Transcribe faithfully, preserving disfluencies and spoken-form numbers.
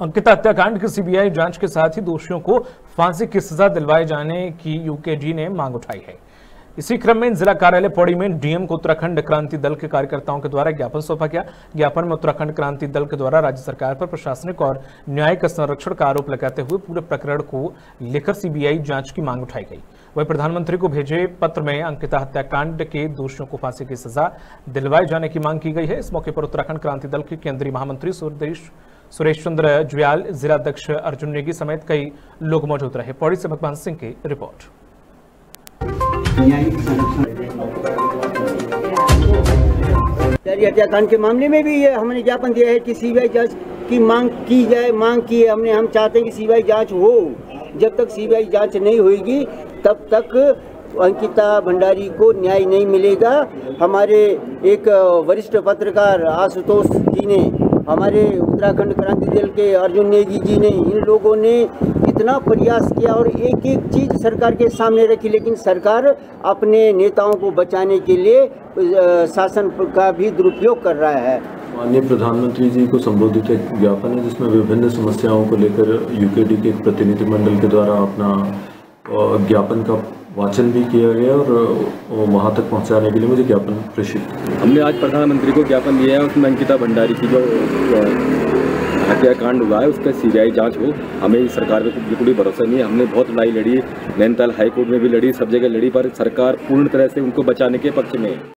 अंकिता हत्याकांड की सीबीआई जांच के साथ ही दोषियों को फांसी की सजा दिलवाए जाने की यूकेडी ने मांग उठाई है। इसी क्रम में जिला कार्यालय पौड़ी में डीएम को उत्तराखंड क्रांति दल के कार्यकर्ताओं के द्वारा ज्ञापन सौंपा गया। ज्ञापन में उत्तराखंड क्रांति दल के द्वारा राज्य सरकार पर प्रशासनिक और न्यायिक संरक्षण का आरोप लगाते हुए पूरे प्रकरण को लेकर सीबीआई जांच की मांग उठाई गई। वहीं प्रधानमंत्री को भेजे पत्र में अंकिता हत्याकांड के दोषियों को फांसी की सजा दिलवाए जाने की मांग की गई है। इस मौके पर उत्तराखंड क्रांति दल के केंद्रीय महामंत्री सुरेश सुरेश चंद्र जुयाल, जिला अध्यक्ष अर्जुन नेगी समेत कई लोग मौजूद रहे। पौड़ी से भगवान सिंह की रिपोर्ट। हत्याकांड के मामले में भी ये हमने ज्ञापन दिया है कि सीबीआई जांच की मांग की जाए। मांग की है हमने, हम चाहते हैं कि सीबीआई जांच हो। जब तक सीबीआई जांच नहीं होगी तब तक अंकिता भंडारी को न्याय नहीं मिलेगा। हमारे एक वरिष्ठ पत्रकार आशुतोष जी ने, हमारे उत्तराखंड क्रांति दल के अर्जुन नेगी जी ने, इन लोगों ने इतना प्रयास किया और एक एक चीज़ सरकार के सामने रखी, लेकिन सरकार अपने नेताओं को बचाने के लिए शासन का भी दुरुपयोग कर रहा है। माननीय प्रधानमंत्री जी को संबोधित एक ज्ञापन है जिसमें विभिन्न समस्याओं को लेकर यूकेडी के एक प्रतिनिधिमंडल के द्वारा अपना ज्ञापन का वाचन भी किया गया और वहां तक पहुंचाने के लिए मुझे ज्ञापन प्रेषित। हमने आज प्रधानमंत्री को ज्ञापन दिया है, उसमें अंकिता भंडारी की जो हत्याकांड हुआ है उसका सीबीआई जांच हो। हमें सरकार पे बिल्कुल ही भरोसा नहीं है। हमने बहुत लड़ाई लड़ी, नैनीताल हाईकोर्ट में भी लड़ी, सब जगह लड़ी, पर सरकार पूर्ण तरह से उनको बचाने के पक्ष में है।